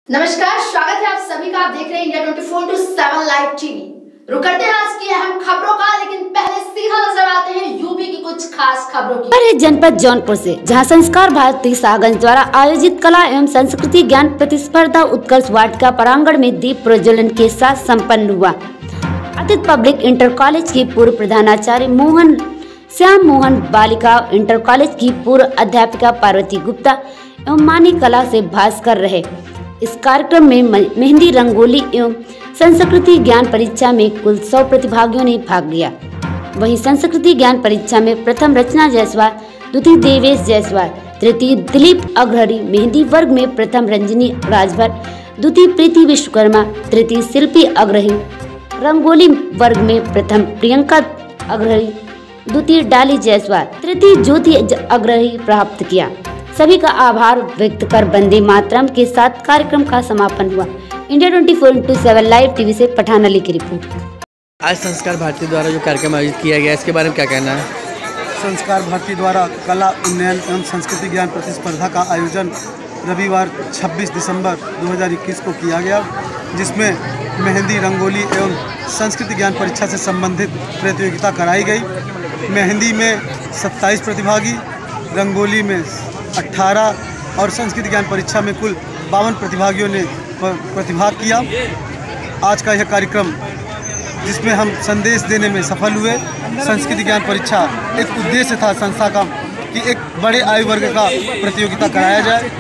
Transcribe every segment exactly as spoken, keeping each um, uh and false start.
नमस्कार, स्वागत है आप सभी का। आप देख रहे हैं India twenty four into seven live TV. रुक करते हैं आज की अहम खबरों का, लेकिन पहले सीधा नजर आते हैं यूपी की कुछ खास खबरों की। है जनपद जौनपुर से, जहां संस्कार भारती शाहगंज द्वारा आयोजित कला एवं संस्कृति ज्ञान प्रतिस्पर्धा उत्कर्ष वाटिका प्रांगण में दीप प्रज्वलन के साथ संपन्न हुआ। अतिथि पब्लिक इंटर कॉलेज के पूर्व प्रधानाचार्य मोहन श्याम मोहन, बालिका इंटर कॉलेज की पूर्व अध्यापिका पार्वती गुप्ता एवं मानी कला से भास्कर रहे। इस कार्यक्रम में मेहंदी, रंगोली एवं संस्कृति ज्ञान परीक्षा में कुल सौ प्रतिभागियों ने भाग लिया। वहीं संस्कृति ज्ञान परीक्षा में प्रथम रचना जायसवाल, द्वितीय देवेश जायसवाल, तृतीय दिलीप अग्रहरि, मेहंदी वर्ग में प्रथम रंजनी राजभर, द्वितीय प्रीति विश्वकर्मा, तृतीय शिल्पी अग्रहरि, रंगोली वर्ग में प्रथम प्रियंका अग्रहरि, द्वितीय डाली जायसवाल, तृतीय ज्योति अग्रहरि प्राप्त किया। सभी का आभार व्यक्त कर वंदे मातरम के साथ कार्यक्रम का समापन हुआ। India twenty four into seven live TV से पठान अली की रिपोर्ट। आज संस्कार भारती द्वारा जो कार्यक्रम आयोजित किया गया, इसके बारे में क्या कहना है? संस्कार भारती द्वारा कला उन्नयन एवं संस्कृति ज्ञान प्रतिस्पर्धा का आयोजन रविवार छब्बीस दिसंबर दो हज़ार इक्कीस को किया गया, जिसमें मेहंदी, रंगोली एवं संस्कृति ज्ञान परीक्षा से संबंधित प्रतियोगिता कराई गई। मेहंदी में सत्ताईस प्रतिभागी, रंगोली में अठारह और संस्कृति ज्ञान परीक्षा में कुल बावन प्रतिभागियों ने प्रतिभाग किया। आज का यह कार्यक्रम, जिसमें हम संदेश देने में सफल हुए। संस्कृति ज्ञान परीक्षा एक उद्देश्य था संस्था का कि एक बड़े आयु वर्ग का प्रतियोगिता कराया जाए।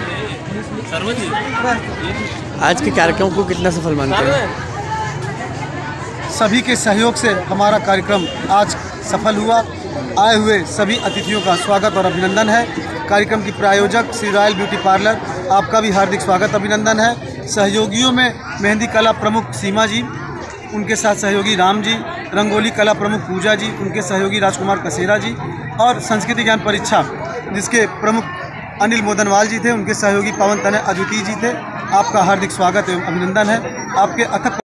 आज के कार्यक्रम को कितना सफल मानते हैं? सभी के सहयोग से हमारा कार्यक्रम आज सफल हुआ। आए हुए सभी अतिथियों का स्वागत और अभिनंदन है। कार्यक्रम की प्रायोजक श्री रॉयल ब्यूटी पार्लर, आपका भी हार्दिक स्वागत अभिनंदन है। सहयोगियों में मेहंदी कला प्रमुख सीमा जी, उनके साथ सहयोगी राम जी, रंगोली कला प्रमुख पूजा जी, उनके सहयोगी राजकुमार कसेरा जी, और संस्कृति ज्ञान परीक्षा जिसके प्रमुख अनिल मोदनवाल जी थे, उनके सहयोगी पवन तनय अद्वितीय जी थे। आपका हार्दिक स्वागत एवं अभिनंदन है। आपके अथक